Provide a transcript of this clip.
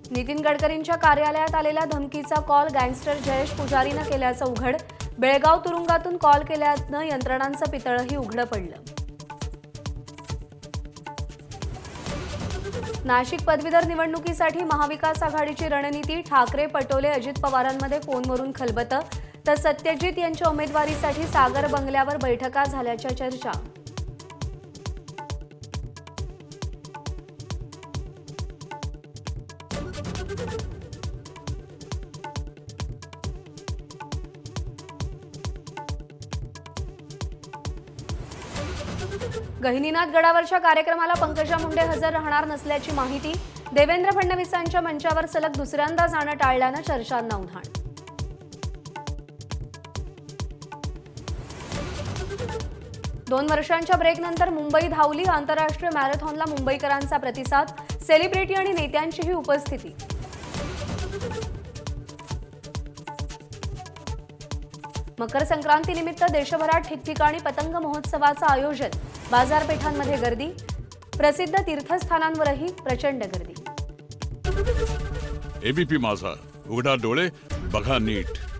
नितीन गडकरींच्या कार्यालयात आलेला धमकीचा कॉल गँगस्टर जयेश पुजारीनं केल्याचं उघड। बेळगाव तुरुंगातून कॉल केल्यानं यंत्रणांचं पितळही उघडं पडलं। नाशिक पदवीधर निवडणुकीसाठी महाविकास आघाडीची रणनीती। ठाकरे पटोले अजित पवारांमध्ये फोनवरून खलबतं, तर सत्यजित यांच्या उमेदवारीसाठी सागर बंगल्यावर बैठका झाल्याच्या चर्चा। गहिनीनाथ गडावरच्या कार्यक्रमाला पंकजा मुंडे हजर राहणार नसल्याची माहिती। देवेंद्र फडणवीसांच्या मंचावर सलग दुसऱ्यांदा जाणं टाळल्यानं चर्चांना उधाण। दोन वर्षांच्या ब्रेकनंतर मुंबई धावली। आंतरराष्ट्रीय मॅरेथॉनला मुंबईकरांचा प्रतिसाद। सेलिब्रिटी आणि नेत्यांचीही उपस्थिती। मकर संक्रांतीनिमित्त देशभरात ठिकठिकाणी पतंग महोत्सवाचं आयोजन। बाजारपेठांमध्ये गर्दी। प्रसिद्ध तीर्थस्थानांवरही प्रचंड गर्दी। एबीपी माझा, उघडा डोळे बघा नीट।